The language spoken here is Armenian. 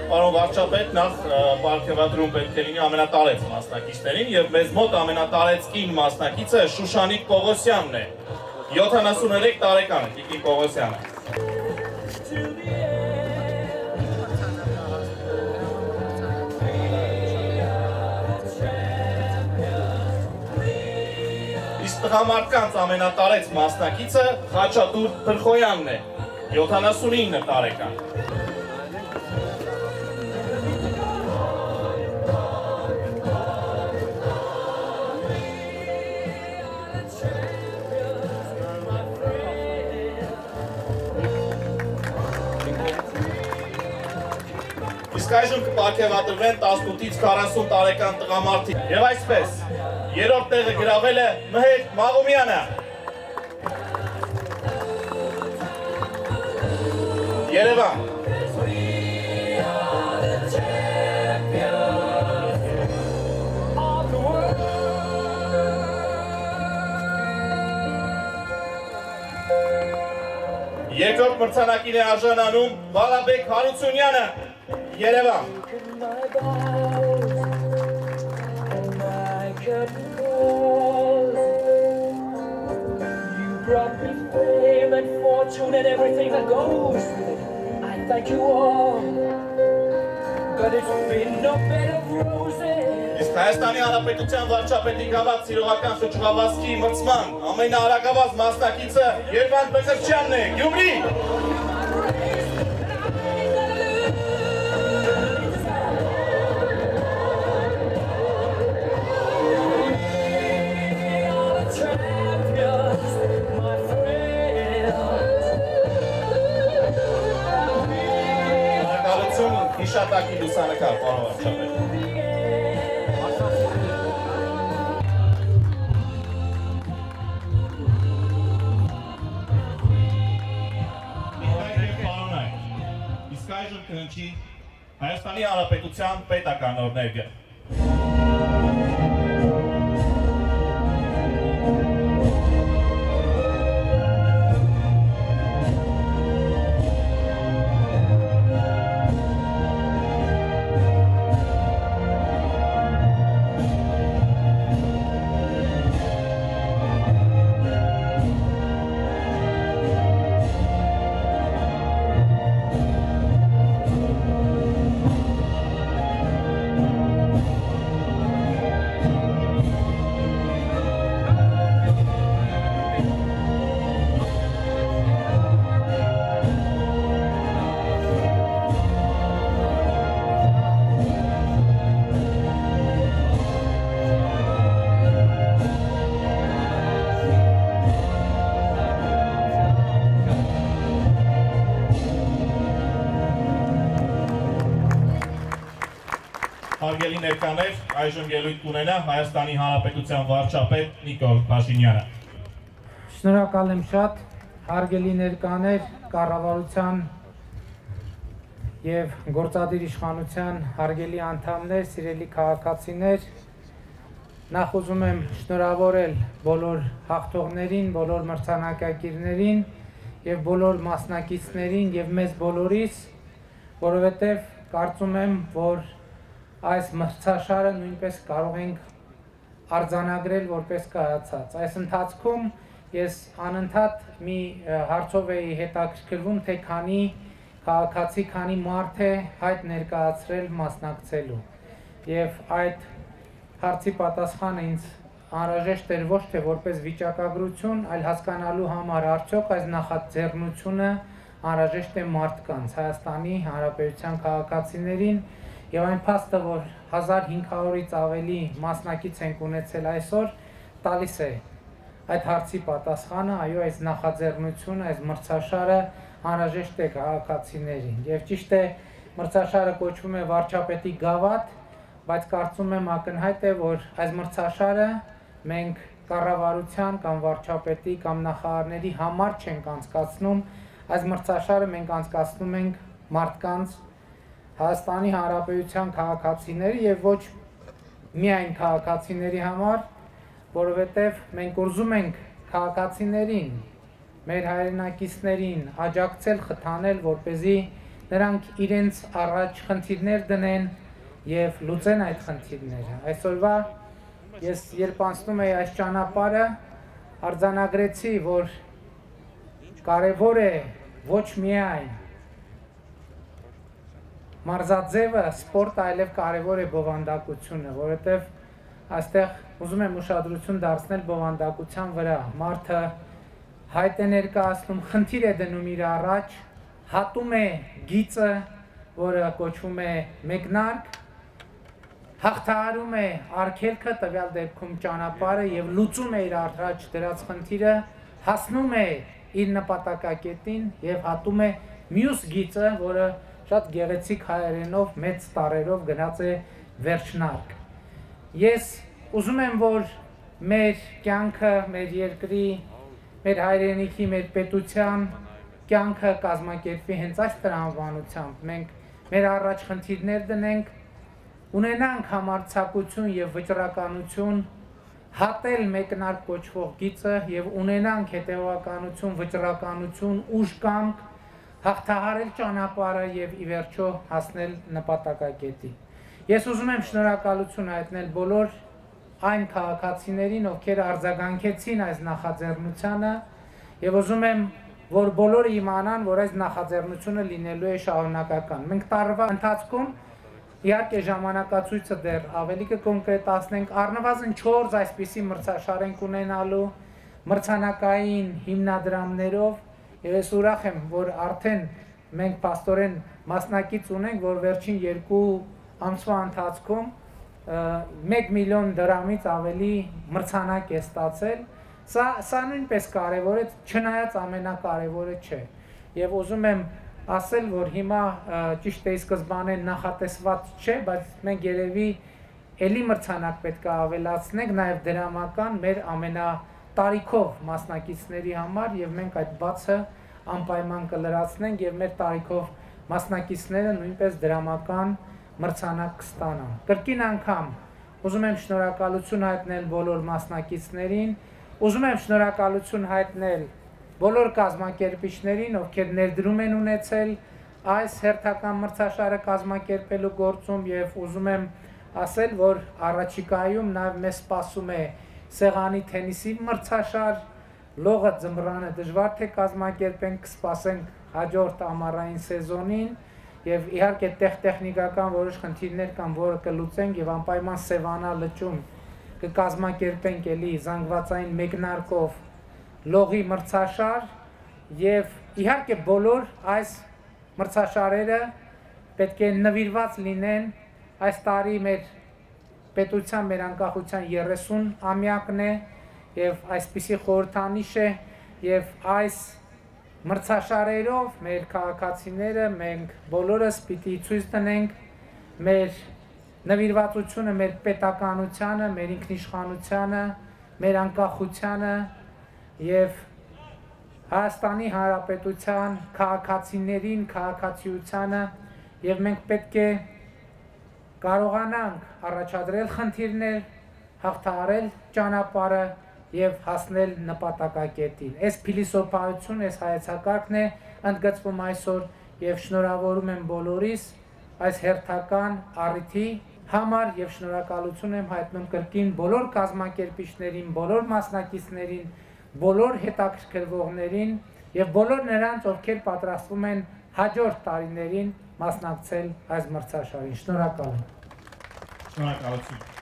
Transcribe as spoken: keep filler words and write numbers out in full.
Պարոն վարչապետ, նախ պարգևատրում պետք է լինի ամենատարեց մասնակիցներին և մեզ մոտ ամենատարեց կին մասնակիցը Շուշանիկ Պողոսյանն է, յոթանասուներեք տարեկան է, Տիկին Պողոսյանը։ Իսկ տղամարդկանց ամենատարեց մասնակիցը Խաչատուր Փրխոյանն է, յոթանասունինը տարեկան։ Իսկ այժմ կպարգևատրվեն տասնութից քառասուն տարեկան տղամարդիկ։ Եվ այսպես, երրորդ տեղը գրավել է Մհեր Մաղոմյանը։ Երևան։ Երկրորդ մրցանակին է արժանանում Բալաբեկ Հարությունյանը, Երևան։ Brought me fame and fortune and everything that goes. I thank you all, but it's been no bed of roses. Իսկ Հայաստանի Հանրապետության վարչապետի գավաթ սիրողական շրջղավազքի մրցման ամենաարագավազ մասնակիցը Երվանդ Բեկրչյանն է, Գյումրի։ Հիշատակի լուսանկար, պարոն վարչապետ։ Իսկ այժմ կհնչի Հայաստանի Հանրապետության պետական օրհներգը։ Հարգելի ներկաներ, այժմ ելույթ կունենա Հայաստանի Հանրապետության վարչապետ Նիկոլ Փաշինյանը։ Շնորհակալ եմ շատ, հարգելի ներկաներ, կառավարության և գործադիր իշխանության հարգելի անդամներ, սիրելի քաղաքացիներ, նախ ուզում եմ շնորհավորել բոլոր հաղթողներին, բոլոր մրցանակակիրներին և բոլոր մասնակիցներին և մեզ բոլորիս, որովհետև կարծում եմ, որ այս մրցաշարը նույնպես կարող ենք արձանագրել որպես կայացած։ Այս ընթացքում ես անընդհատ մի հարցով էի հետաքրքրվում, թե քանի քաղաքացի, քանի մարդ է հայտ ներկայացրել մասնակցելու։ Եվ այդ հարցի պատասխանը ինձ անհրաժեշտ էր ոչ թե որպես վիճակագրություն, այլ հասկանալու համար արդյոք այս նախաձեռնությունը անհրաժեշտ է մարդկանց, Հայաստանի Հանրապետության քաղաքացիներին, և այն փաստը, որ հազար հինգ հարյուրից ավելի մասնակից ենք ունեցել այսօր, տալիս է այդ հարցի պատասխանը, այո, այս նախաձեռնությունը, այս մրցաշարը անհրաժեշտ է քաղաքացիներին։ Եվ ճիշտ է, մրցաշարը կոչվում է վարչապետի գավաթ, բայց կարծում եմ ակնհայտ է, որ այս մրցաշարը մենք կառավարության կամ վարչապետի կամ նախարարների համար չենք անցկացնում, այս մրցաշարը մենք անցկացնում ենք մարդկանց, Հայաստանի Հանրապետության քաղաքացիների և ոչ միայն քաղաքացիների համար, որովհետև մենք ուզում ենք քաղաքացիներին, մեր հայրենակիցներին աջակցել, խթանել, որպեսզի նրանք իրենց առաջ խնդիրներ դնեն եւ լուծեն այդ խնդիրները։ Այսօրվա ես երբ անցնում էի այս ճանապարհը, արձանագրեցի, որ կարևոր է ոչ միայն մարզաձևը, սպորտը, այլև կարևոր է բովանդակությունը, որովհետև այստեղ ուզում եմ ուշադրություն դարձնել բովանդակության վրա։ Մարդը հայտ է ներկայացնում, խնդիր է դնում իր առաջ, հատում է գիծը, որը կոչվում է մեկնարկ, հաղթահարում է արգելքը, տվյալ դեպքում ճանապարհը եւ լուծում է իր առաջ դրած խնդիրը, հասնում է իր նպատակակետին եւ հատում է մյուս գիծը, որը շատ գեղեցիկ հայերենով մեծ տառերով գնաց է վերջնարկ։ Ես ուզում եմ, որ մեր կյանքը, մեր երկրի, մեր հայրենիքի, մեր պետության կյանքը կազմակերպվի հենց այս տրամաբանությամբ։ Մենք մեր առաջ խնդիրներ դնենք, ունենանք համարձակություն եւ վճռականություն հատել մեկնարկ կոչվող գիծը եւ ունենանք հետեւականություն, վճռականություն, ուժ կամք հաղթահարել ճանապարհը եւ ի վերջո հասնել նպատակակետի։ Ես ուզում եմ շնորհակալություն հայտնել բոլոր այն քաղաքացիներին, ովքեր արձագանքեցին այս նախաձեռնությանը եւ ուզում եմ, որ բոլորը իմանան, որ այս նախաձեռնությունը լինելու է շարունակական։ Մենք տարվա ընթացքում իհարկե ժամանակացույցը դեռ ավելի կկոնկրետացնենք, առնվազն չորս այսպիսի մրցաշար ենք ունենալու մրցանակային հիմնադրամներով եւ ես ուրախ եմ, որ արդեն մենք պաստորեն մասնակից ունենք, որ վերջին երկու ամսվա ընթացքում մեկ միլիոն դրամից ավելի մրցանակ է ստացել։ Սա սա նույնպես կարևոր է, չնայած ամենակարևորը չէ։ Եվ ուզում եմ ասել, որ հիմա ճիշտ է սկզբանե նախատեսված չէ, բայց մենք երևի էլի մրցանակ պետք է ավելացնենք նաև դրամական մեր ամենատարիքով մասնակիցների համար եւ մենք այդ բացը անպայման կլրացնենք եւ մեր տարիքով մասնակիցները նույնպես դրամական մրցանակ կստանան։ Կրկին անգամ ուզում եմ շնորհակալություն հայտնել բոլոր մասնակիցներին, ուզում եմ շնորհակալություն հայտնել բոլոր կազմակերպիչներին, ովքեր ներդրում են ունեցել այս հերթական մրցաշարը կազմակերպելու գործում եւ ուզում եմ ասել, որ առաջիկայում նաեւ մեզ սպասում է սեղանի թենիսի մրցաշար, լողը ձմռանը դժվար թե կազմակերպենք, կսպասենք հաջորդ ամառային սեզոնին եւ իհարկե տեխնիկական որոշ խնդիրներ կան, որը կլուծենք եւ անպայման Սևանա լճում կկազմակերպենք էլի զանգվածային մեկնարկով լողի մրցաշար եւ իհարկե բոլոր այս մրցաշարերը պետք է նվիրված լինեն այս տարի մեր պետության մեր անկախության երեսուն ամյակն է եւ այսպիսի խորհրդանիշ է եւ այս մրցաշարերով մեր քաղաքացիները մենք բոլորս պիտի ցույց տնենք մեր նվիրվածությունը մեր պետականությանը, մեր ինքնիշխանությանը, մեր անկախությանը եւ Հայաստանի Հանրապետության քաղաքացիներին, քաղաքացիությանը եւ մենք պետք է կարողանանք առաջադրել խնդիրներ, հաղթահարել ճանապարհը եւ հասնել նպատակակետին։ Այս փիլիսոփայություն, այս հայեցակարգն է ընդգծվում այսօր եւ շնորհավորում եմ բոլորիս այս հերթական առիթի համար եւ շնորհակալություն եմ հայտնում կրկին բոլոր կազմակերպիչներին, բոլոր մասնակիցներին, բոլոր հետաքրքրվողներին եւ բոլոր նրանց, ովքեր պատրաստվում են հաջորդ տարիներին մասնակցել այս մրցաշարին։ Շնորհակալ եմ։ Շնորհակալություն։